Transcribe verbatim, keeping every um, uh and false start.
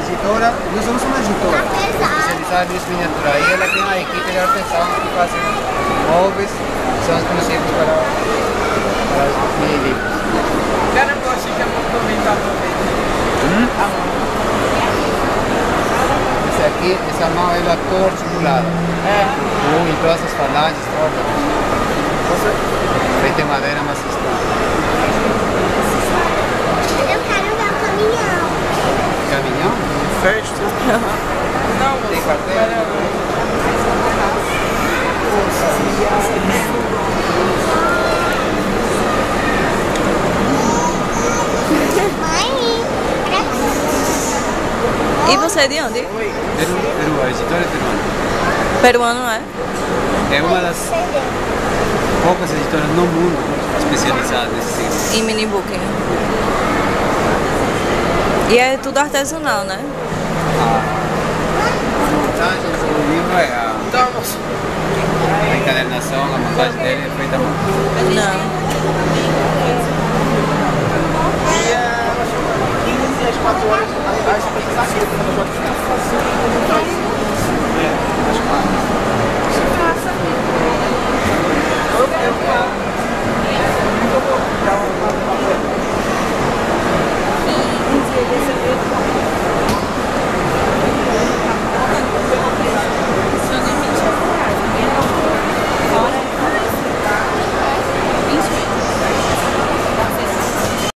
editora, nós somos uma editora especializada em miniatura. E ela tem uma equipe de artesãos que fazem móveis, são exclusivos para, para os mini livros. Cara, eu achei que é muito comentar também. Hum? Esse aqui, essa mão ela é toda articulada. É. Em todas as falanges, todas. Feita em madeira maciça. Eu quero ver o caminhão. Caminhão? Festa? Não, Tem carteira? E você é de onde? Peru, Peru, a editora é peruana. Peruano, é? É uma das poucas editoras no mundo especializadas nesse tipo. Em mini book. E é tudo artesanal, né? A montagem do livro é a, Então, moço. a encadernação, a montagem dele é feita à mão. Não.